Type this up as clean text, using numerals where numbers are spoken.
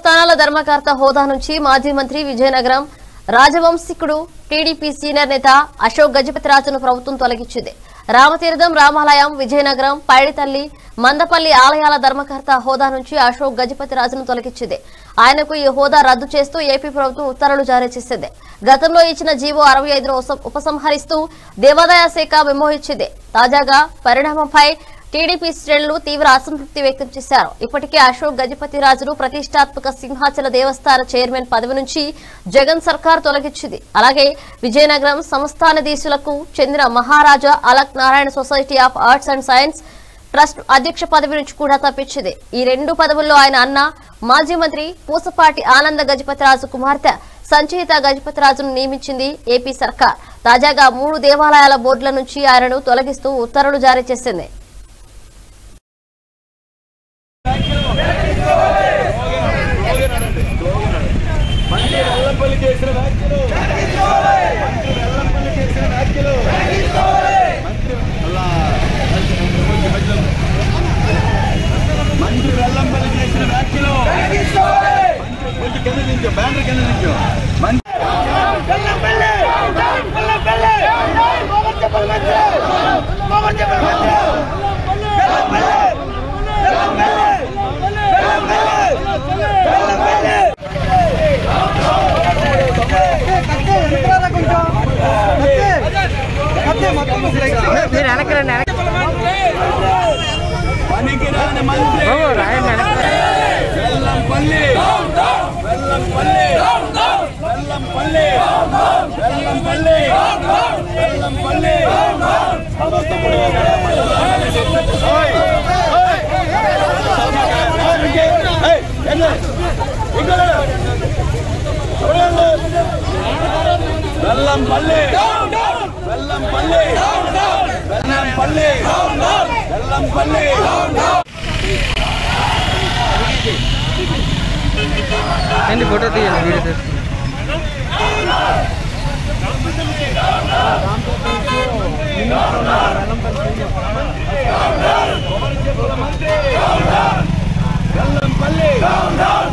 సంస్థానాల ధర్మకర్త హోదా నుంచి మాజీ మంత్రి విజయనగరం రాజవంశికుడు టీడీపీ సీనియర్ నేత అశోక్ గజపతిరాజును ప్రభుత్వం తొలగించింది. రామతీర్థం రామాలయం, విజయనగరం, పైడితల్లి, మందపల్లి ఆలయాల ధర్మకర్త హోదా నుంచి అశోక్ గజపతిరాజును తొలగించింది. ఆయనకు ఈ హోదా రద్దు చేస్తూ ఏపీ ప్రభుత్వం ఉత్తర్వులు జారీ చేసింది. గతంలో ఇచ్చిన జీవో 65ను ఉపసంహరిస్తూ దేవాదాయ శాఖ మెమో ఇచ్చింది. తాజాగా పరిణామంపై టీడీపీ శ్రేణులు తీవ్ర అసంతృప్తి వ్యక్తం చేశారు. ఇప్పటికే అశోక్ గజపతిరాజును ప్రతిష్టాత్మక సింహాచల దేవస్థాన చైర్మన్ పదవి నుంచి జగన్ సర్కార్ తొలగించింది. అలాగే విజయనగరం సంస్థానాధీశులకు చెందిన Maharaja Alak Narayana Society of Arts and Science Trust అధ్యక్ష పదవి నుంచి కూడా తప్పించింది. ఈ రెండు పదవుల్లో ఆయన అన్న మాజీ మంత్రి పూసపాటి ఆనంద గజపతిరాజు కుమార్తె సంచయిత గజపతిరాజును నియమించింది ఏపీ సర్కార్. తాజాగా 3 దేవాలయాల బోర్డుల నుంచి ఆయనను తొలగిస్తూ ఉత్తర్వులు జారీ చేసింది. फोटो दिए वीडियो